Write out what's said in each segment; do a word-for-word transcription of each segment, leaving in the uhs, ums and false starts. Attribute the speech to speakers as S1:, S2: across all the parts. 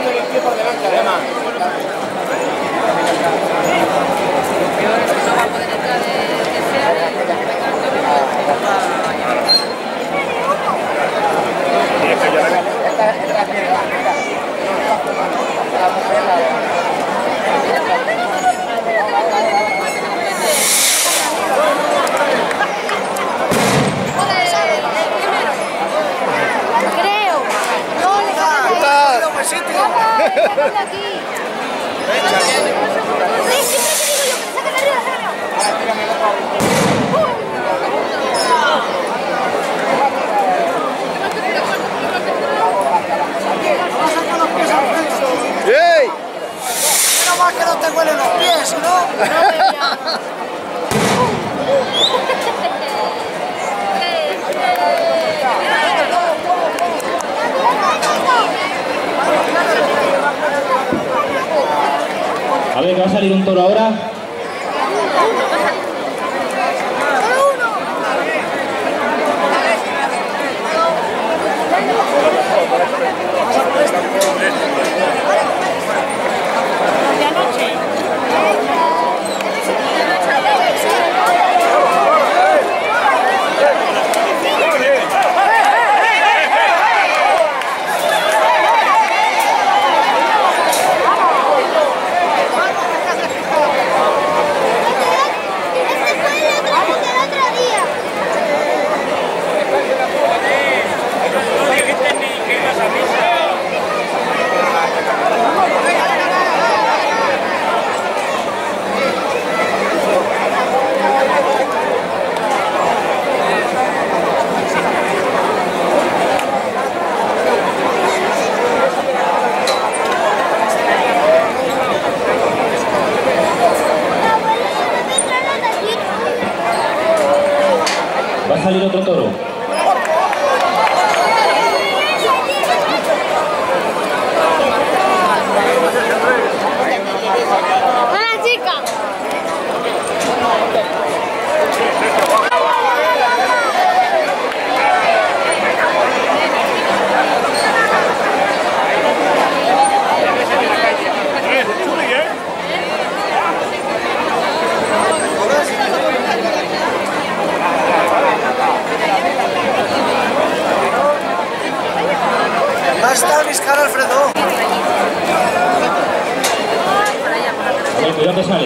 S1: meter el pie por delante, además.
S2: Lo peor es que no va a poder entrar de que sea de
S3: Que no te huelen los pies, ¿no?
S4: A ver, que va a salir un toro ahora. Va a salir otro toro.
S5: ¡Hola, chica!
S3: Basta viscar, Alfredo.
S4: A ver, cuidado que sale.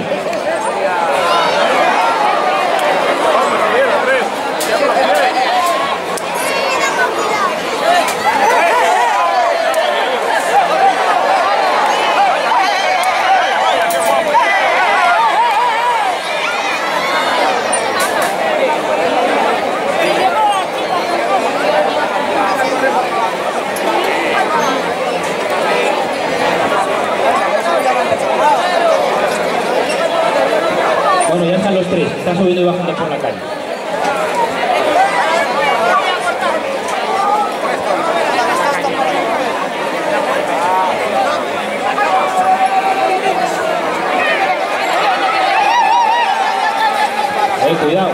S4: Bueno, ya están los tres, están subiendo y bajando por la calle. Eh, cuidado.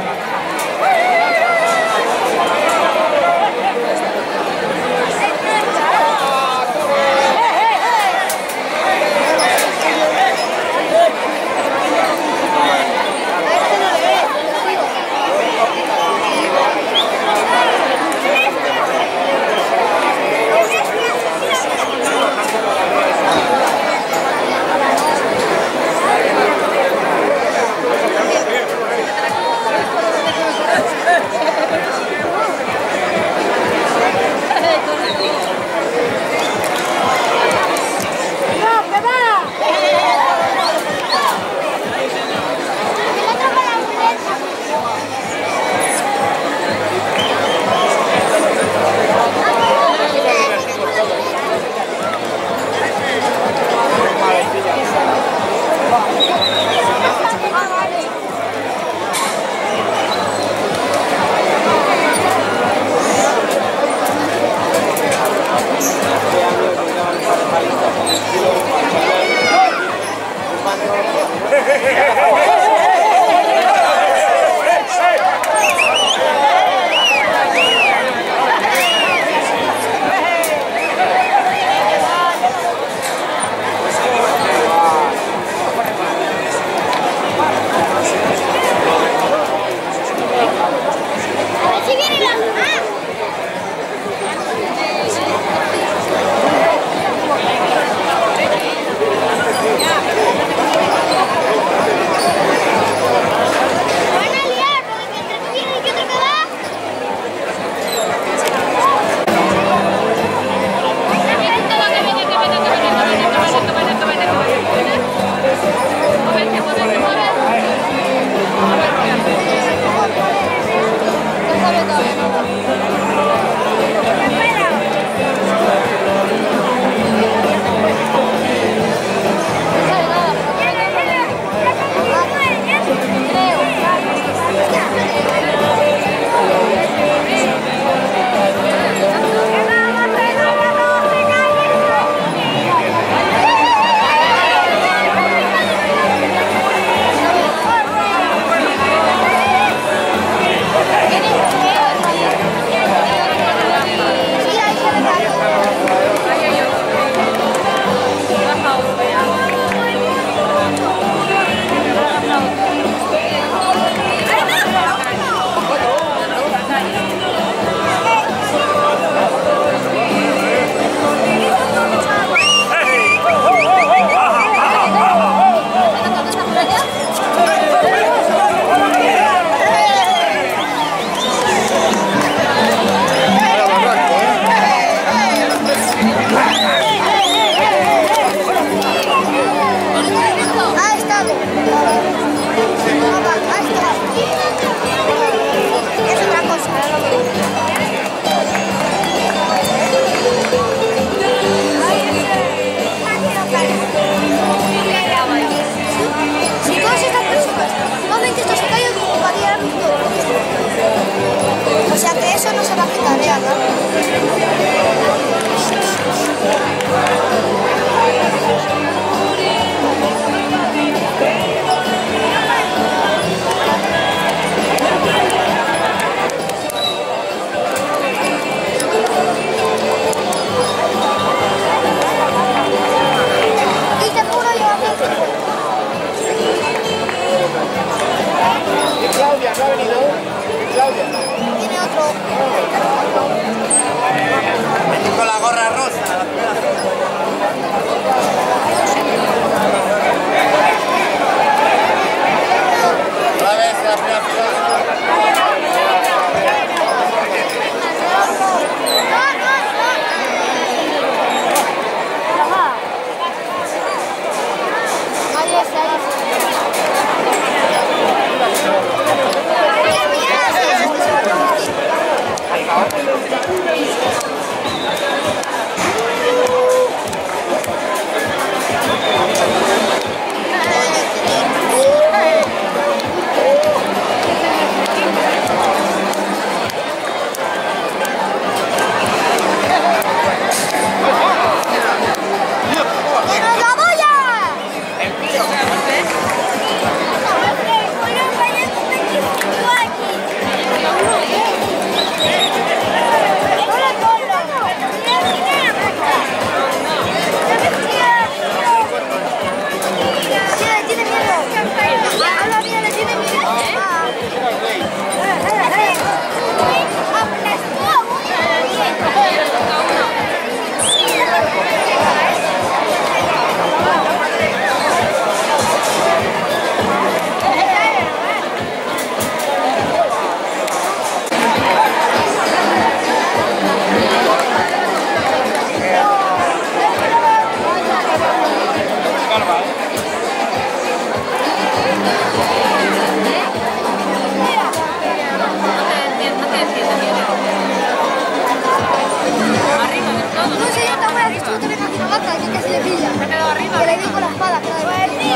S1: le pilla.
S2: Se ha quedado arriba.
S1: Que le di con la espada. Que la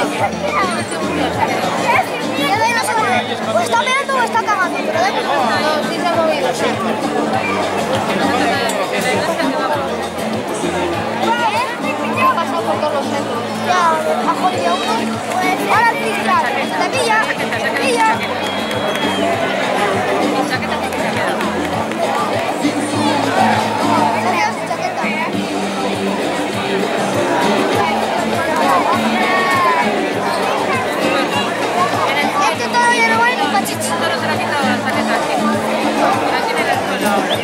S1: ya de ahí no se mueve. O está meando o está cagando. Pero de no, sí se ha movido. ¿Qué? Ha pasado por todos los centros. Ya, ha jodido uno. Ahora el cristal. Te pilla. Te pilla.
S2: Chaqueta sí que se ha quedado.
S1: Se queda sin chaqueta. Este todavía no va ni pachichi.
S2: Solo se le ha quitado la chaqueta aquí. La tiene en el suelo ahora.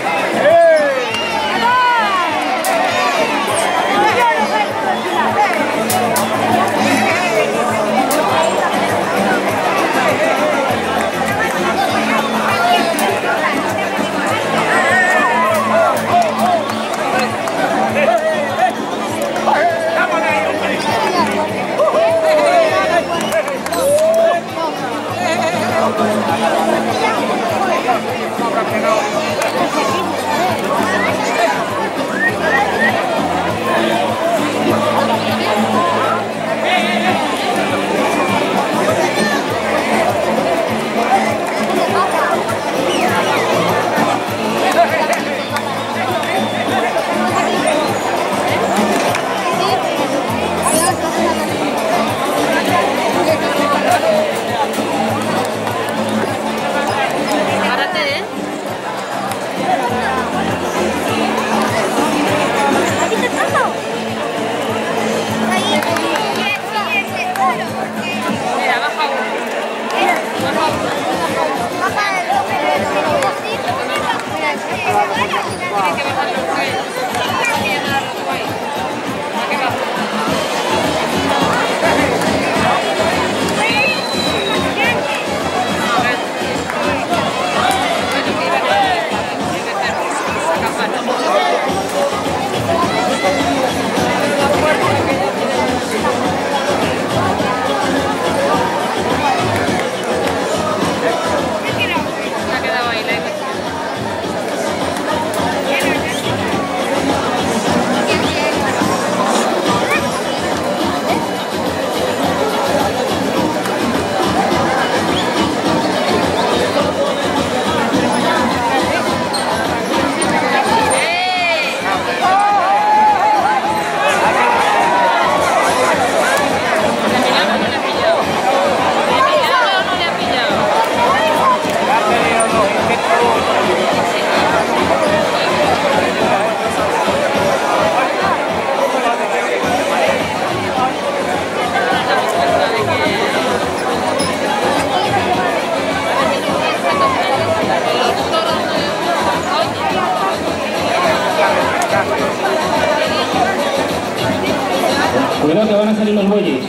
S4: Cuidado que van a salir los bueyes.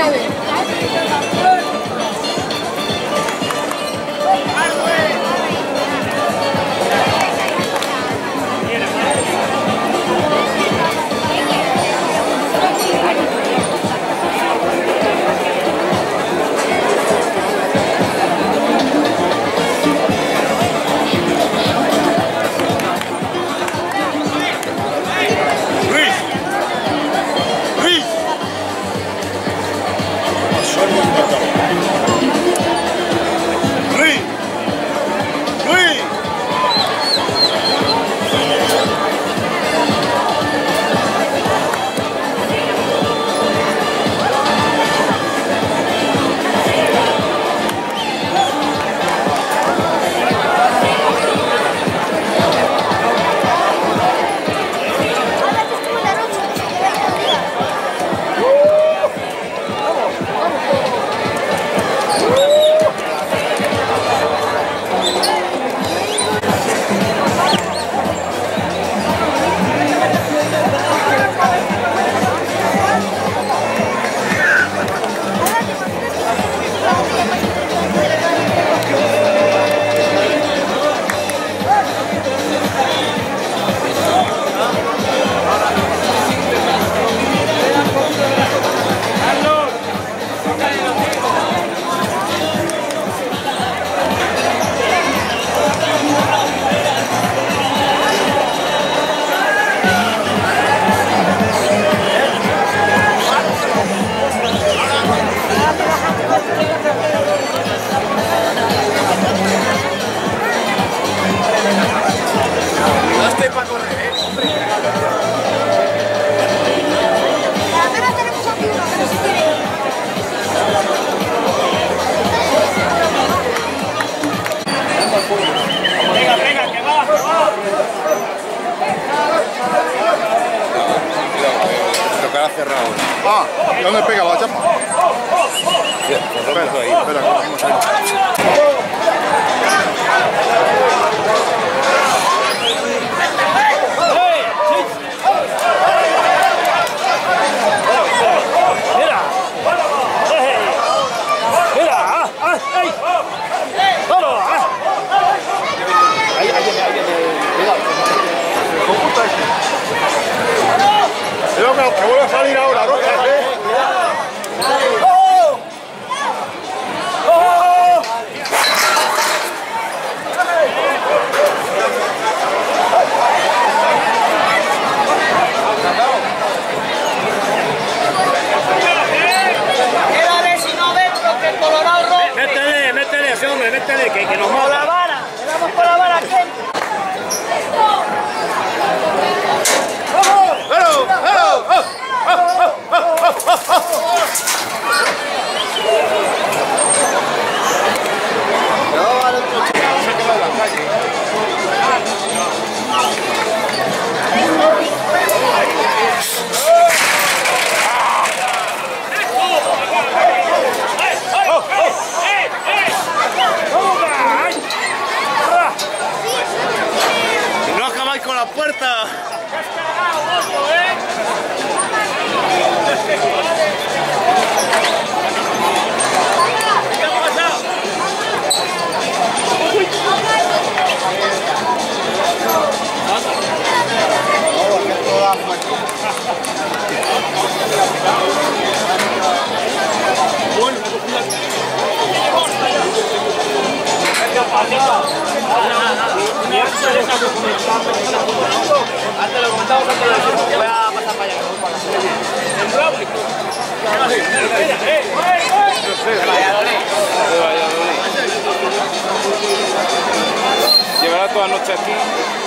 S5: Cerrado. Ah, ¿dónde pega la chapa? Sí, espera, ahí. Espera, vamos ahí.
S6: Mira, mira, ah, ah, ay, solo, ah. Ahí, ahí, ahí, cuidado.
S5: ¿Cómo está este? Creo que, que vuelve a salir ahora, Rojas, ¿eh? ¡Oh! ¡Oh!
S3: Quédale si no dentro, que el Colorado rompe.
S6: Métele, métele ese hombre, métele, que, que nos
S3: Por la
S6: mata.
S3: vara, le damos por la vara aquí.
S5: ¡Hello! ¡Hello! ¡Oh! ¡Oh! ¡Oh! ¡Oh! ¡Oh! No, al otro chico se queda en la calle.
S6: No acabáis con la puerta.
S2: Antes lo comentamos, antes lo decimos. Voy a pasar para allá.
S5: De Valladolid. Llevará toda la noche aquí.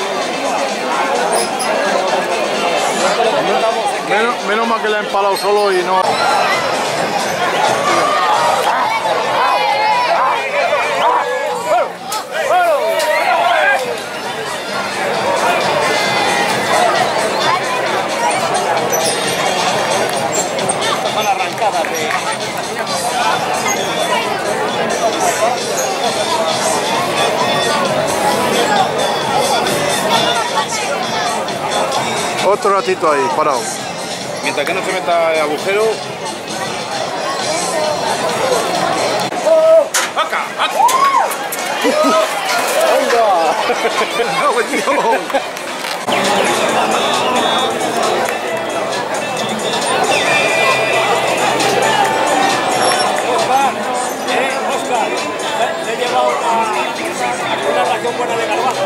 S5: Menos, menos mal que le ha empalado solo y no...
S6: Son arrancadas de...
S5: Otro ratito ahí, parado. Mientras que no se meta el agujero.
S6: Oscar, eh, Oscar, le he llevado a una ración buena de garbanzo.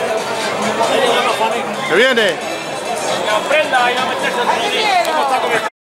S6: Le he llevado a Juanín.
S5: ¿Qué viene?
S6: Que aprenda y no meterse en el